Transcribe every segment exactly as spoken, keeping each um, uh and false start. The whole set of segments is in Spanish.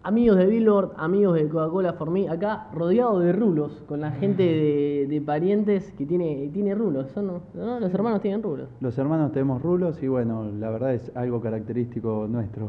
Amigos de Billboard, amigos de Coca-Cola For Me, acá rodeado de rulos, con la gente de, de parientes que tiene, tiene rulos, son, ¿no? Los hermanos tienen rulos. Los hermanos tenemos rulos y bueno, la verdad es algo característico nuestro.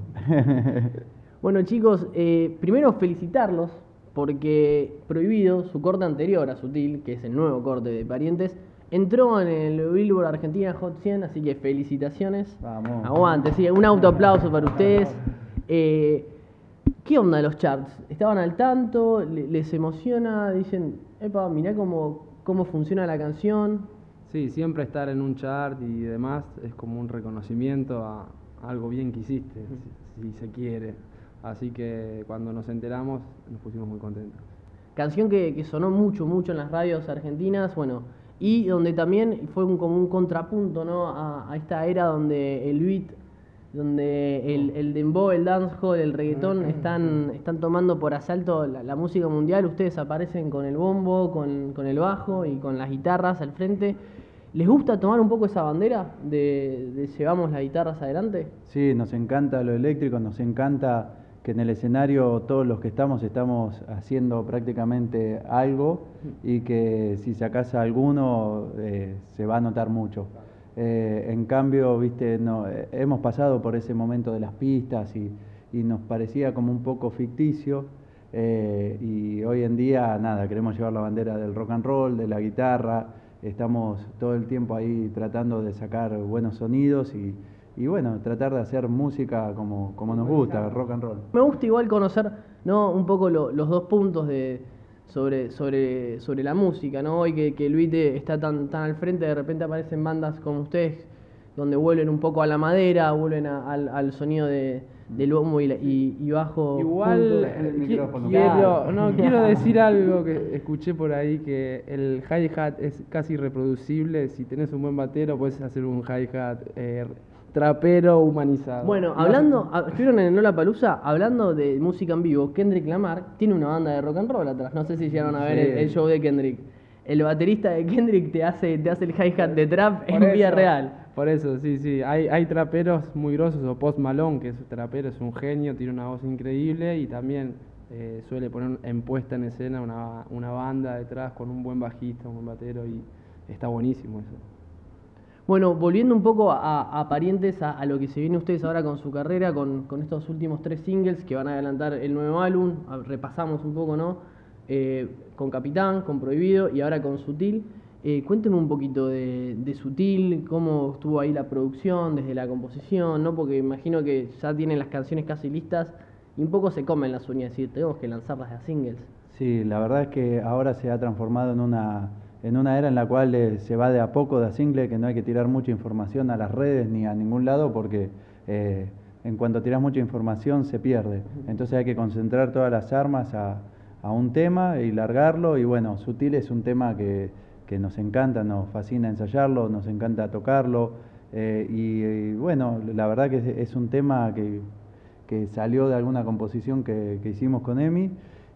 Bueno chicos, eh, primero felicitarlos porque Prohibido, su corte anterior a Sutil, que es el nuevo corte de Parientes, entró en el Billboard Argentina Hot cien, así que felicitaciones. Vamos. Aguante, sí, un autoaplauso para ustedes. Eh, ¿Qué onda los charts? ¿Estaban al tanto? ¿Les emociona? Dicen, epa, mirá cómo, cómo funciona la canción. Sí, siempre estar en un chart y demás es como un reconocimiento a, a algo bien que hiciste, si, si se quiere. Así que cuando nos enteramos nos pusimos muy contentos. Canción que, que sonó mucho, mucho en las radios argentinas, bueno, y donde también fue un, como un contrapunto, ¿no? a, a esta era donde el beat, donde el, el dembow, el dancehall, el reggaetón están, están tomando por asalto la, la música mundial. Ustedes aparecen con el bombo, con, con el bajo y con las guitarras al frente. ¿Les gusta tomar un poco esa bandera de, de llevamos las guitarras adelante? Sí, nos encanta lo eléctrico, nos encanta que en el escenario todos los que estamos estamos haciendo prácticamente algo y que si sacás a alguno eh, se va a notar mucho. Eh, en cambio, viste, no, eh, hemos pasado por ese momento de las pistas y, y nos parecía como un poco ficticio eh, y hoy en día nada, queremos llevar la bandera del rock and roll, de la guitarra, estamos todo el tiempo ahí tratando de sacar buenos sonidos y, y bueno, tratar de hacer música como, como nos gusta, rock and roll. Me gusta igual conocer, ¿no? Un poco lo, los dos puntos de, sobre, sobre, sobre la música, ¿no? Hoy que, que Luis está tan, tan al frente, de repente aparecen bandas como ustedes, donde vuelven un poco a la madera, vuelven a, al, al sonido de, del bombo y, y, y bajo. Igual qui- quiero, no, quiero decir algo que escuché por ahí, que el hi-hat es casi irreproducible. Si tenés un buen batero puedes hacer un hi-hat eh, trapero humanizado. Bueno, hablando, a- estuvieron en Lollapalooza hablando de música en vivo. Kendrick Lamar tiene una banda de rock and roll atrás. No sé si llegaron a ver Sí. el, el show de Kendrick. El baterista de Kendrick te hace, te hace el hi-hat de trap Por en vida eso, real. Por eso, sí, sí. Hay, hay traperos muy grosos, o Post Malone, que es trapero, es un genio, tiene una voz increíble y también eh, suele poner en puesta en escena una, una banda detrás con un buen bajista, un buen batero y está buenísimo eso. Bueno, volviendo un poco a, a parientes, a, a lo que se viene ustedes ahora con su carrera, con, con estos últimos tres singles que van a adelantar el nuevo álbum, a- repasamos un poco, ¿no? Eh, con Capitán, con Prohibido y ahora con Sutil. Eh, cuénteme un poquito de, de Sutil, cómo estuvo ahí la producción, desde la composición, ¿no? Porque imagino que ya tienen las canciones casi listas y un poco se comen las uñas, es decir, tenemos que lanzarlas de a singles. Sí, la verdad es que ahora se ha transformado en una, en una era en la cual eh, se va de a poco de a single, que no hay que tirar mucha información a las redes ni a ningún lado porque eh, en cuanto tiras mucha información se pierde. Entonces hay que concentrar todas las armas a, a un tema y largarlo y bueno, Sutil es un tema que, que nos encanta, nos fascina ensayarlo, nos encanta tocarlo eh, y, y bueno, la verdad que es, es un tema que, que salió de alguna composición que, que hicimos con Emi.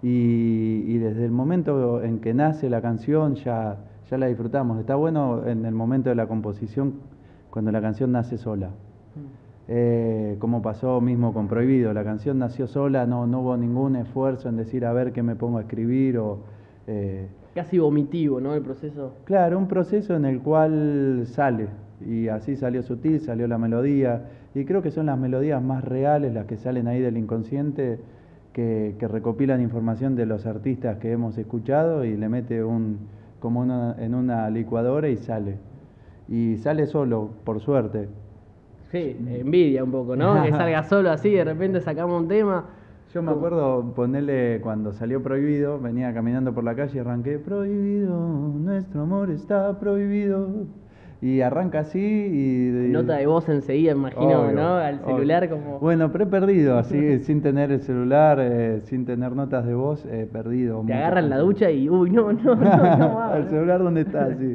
Y, y desde el momento en que nace la canción ya, ya la disfrutamos. Está bueno en el momento de la composición cuando la canción nace sola. Eh, como pasó mismo con Prohibido, la canción nació sola, no, no hubo ningún esfuerzo en decir a ver qué me pongo a escribir o... Eh, Casi vomitivo, ¿no? El proceso. Claro, un proceso en el cual sale, y así salió Sutil, salió la melodía, y creo que son las melodías más reales las que salen ahí del inconsciente, que, que recopilan información de los artistas que hemos escuchado y le mete un, como una, en una licuadora y sale. Y sale solo, por suerte. Sí, envidia un poco, ¿no? Que salga solo así, de repente sacamos un tema. Yo me acuerdo ponerle cuando salió Prohibido, venía caminando por la calle y arranqué, prohibido, nuestro amor está prohibido. Y arranca así y... Nota de voz enseguida, imagino, Obvio, ¿no? Al celular obvio. como... Bueno, pero he perdido, así, sin tener el celular, eh, sin tener notas de voz, he perdido. Te muchas agarran la cosas. ducha y, uy, no, no, no, no, va, ¿El ¿no? celular dónde está? Sí.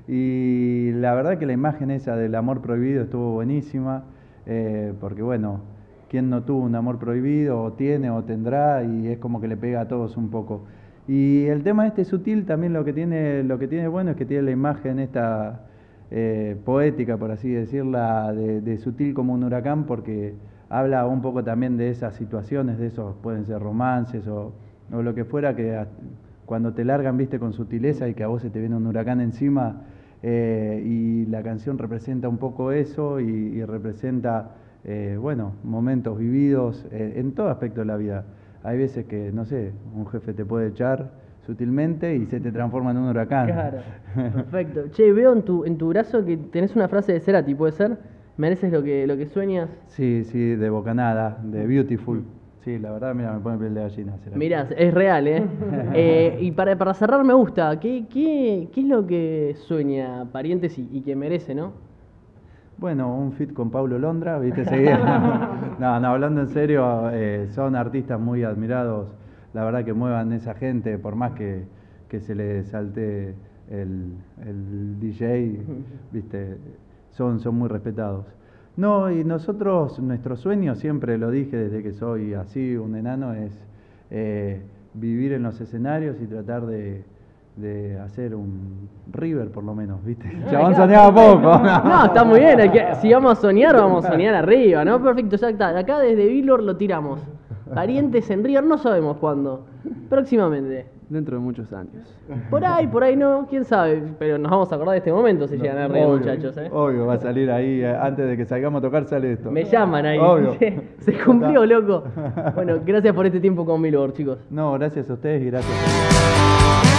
Y la verdad que la imagen esa del amor prohibido estuvo buenísima, eh, porque bueno, ¿quién no tuvo un amor prohibido, o tiene, o tendrá? Y es como que le pega a todos un poco. Y el tema este Sutil también lo que tiene, lo que tiene bueno es que tiene la imagen esta... Eh, poética, por así decirla, de, de Sutil como un huracán, porque habla un poco también de esas situaciones, de esos, pueden ser romances o, o lo que fuera, que a, cuando te largan, viste, con sutileza y que a vos se te viene un huracán encima, eh, y la canción representa un poco eso y, y representa, eh, bueno, momentos vividos eh, en todo aspecto de la vida. Hay veces que, no sé, un jefe te puede echar sutilmente y se te transforma en un huracán. Claro, perfecto. Che, veo en tu, en tu brazo que tenés una frase de Cerati, ¿puede ser? ¿Mereces lo que, lo que sueñas? Sí, sí, de Bocanada, de Beautiful. Sí, la verdad, mira, me pone piel de gallina. Cerati. Mirá, es real, ¿eh? eh y para, para cerrar me gusta, ¿qué, qué, ¿qué es lo que sueña Parientes y, y que merece, no? Bueno, un feat con Paulo Londra, ¿viste? no, no, hablando en serio, eh, son artistas muy admirados. La verdad que muevan esa gente, por más que, que se les salte el, el D J, ¿viste? Son, son muy respetados. No, y nosotros, nuestro sueño, siempre lo dije desde que soy así, un enano, es eh, vivir en los escenarios y tratar de... de hacer un River por lo menos, ¿viste? El chabón soñaba poco. No, está muy bien, hay que, si vamos a soñar, vamos a soñar arriba, ¿no? Perfecto, ya está. Acá desde Villor lo tiramos. Parientes en River, no sabemos cuándo. Próximamente. Dentro de muchos años. Por ahí, por ahí no, quién sabe. Pero nos vamos a acordar de este momento si no, llegan a River, obvio, muchachos, ¿eh? Obvio, va a salir ahí, eh, antes de que salgamos a tocar sale esto. Me llaman ahí. Obvio. Se, se cumplió, loco. Bueno, gracias por este tiempo con Billboard, chicos. No, gracias a ustedes y gracias a ustedes.